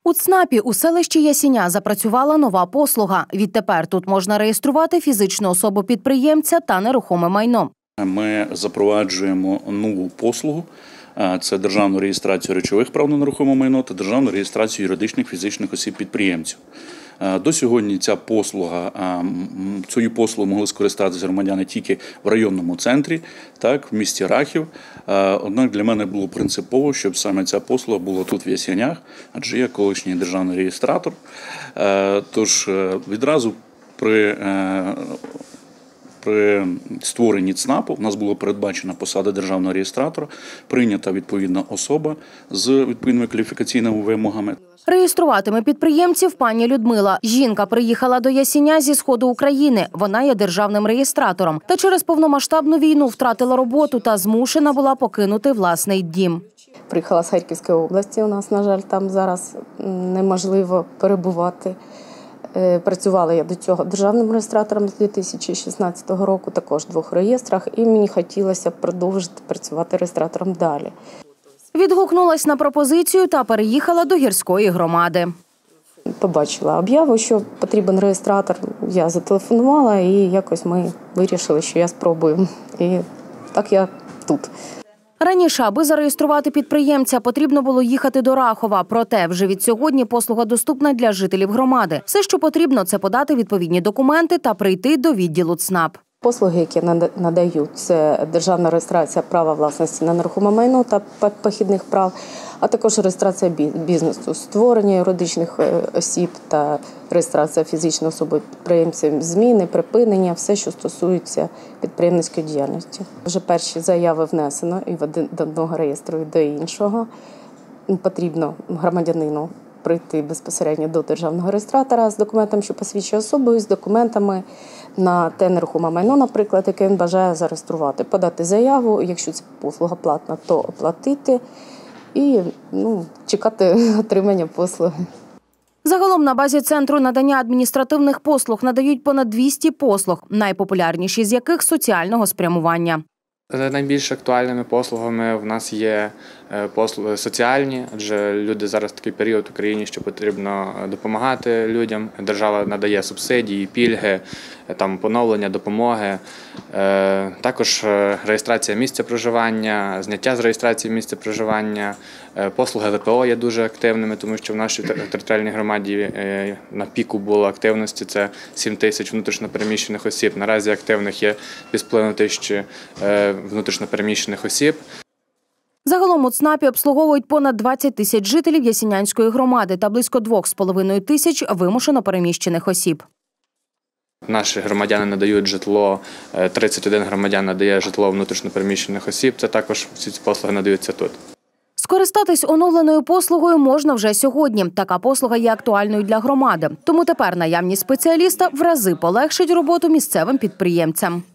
У ЦНАПі у селищі Ясіня запрацювала нова послуга. Відтепер тут можна реєструвати фізичну особу-підприємця та нерухоме майно. Ми запроваджуємо нову послугу. Це державну реєстрацію речових прав на нерухоме майно та державну реєстрацію юридичних фізичних осіб-підприємців. До сьогодні цією послугою могли скористатися громадяни тільки в районному центрі, так, в місті Рахів. Однак для мене було принципово, щоб саме ця послуга була тут в Ясінях, адже я колишній державний реєстратор. Тож відразу при створенні ЦНАПу у нас була передбачена посада державного реєстратора, прийнята відповідна особа з відповідними кваліфікаційними вимогами. Реєструватиме підприємців пані Людмила. Жінка приїхала до Ясіня зі сходу України. Вона є державним реєстратором. Та через повномасштабну війну втратила роботу та змушена була покинути власний дім. Приїхала з Харківської області. У нас, на жаль, там зараз неможливо перебувати. Працювала я до цього державним реєстратором з 2016 року, також в 2 реєстрах, і мені хотілося продовжити працювати реєстратором далі. Відгукнулась на пропозицію та переїхала до гірської громади. Побачила об'яву, що потрібен реєстратор, я зателефонувала і якось ми вирішили, що я спробую. І так я тут. Раніше, аби зареєструвати підприємця, потрібно було їхати до Рахова. Проте вже від сьогодні послуга доступна для жителів громади. Все, що потрібно, це подати відповідні документи та прийти до відділу ЦНАП. Послуги, які надають, це державна реєстрація права власності на нерухоме майно та похідних прав, а також реєстрація бізнесу, створення юридичних осіб та реєстрація фізичної особи підприємців, зміни, припинення, все, що стосується підприємницької діяльності. Вже перші заяви внесено і від одного реєстру, і до іншого. Потрібно громадянину прийти безпосередньо до державного реєстратора з документом, що посвідчує особу, і з документами на те нерухоме майно, наприклад, яке він бажає зареєструвати. Подати заяву, якщо це послуга платна, то оплатити і чекати отримання послуги. Загалом на базі Центру надання адміністративних послуг надають понад 200 послуг, найпопулярніші з яких – соціального спрямування. Найбільш актуальними послугами в нас є послуги соціальні, адже люди зараз такий період в Україні, що потрібно допомагати людям. Держава надає субсидії, пільги, поновлення допомоги. Також реєстрація місця проживання, зняття з реєстрації місця проживання. Послуги ВПО є дуже активними, тому що в нашій територіальній громаді на піку було активності – це 7 тисяч внутрішньопереміщених осіб. Наразі активних є 2,5 тисячі внутрішньопереміщених осіб. Загалом у ЦНАПі обслуговують понад 20 тисяч жителів Ясінянської громади та близько 2,5 тисяч вимушено переміщених осіб. Наші громадяни надають житло, 31 громадян надає житло внутрішньопереміщених осіб. Це також всі ці послуги надаються тут. Скористатись оновленою послугою можна вже сьогодні. Така послуга є актуальною для громади. Тому тепер наявність спеціаліста в рази полегшить роботу місцевим підприємцям.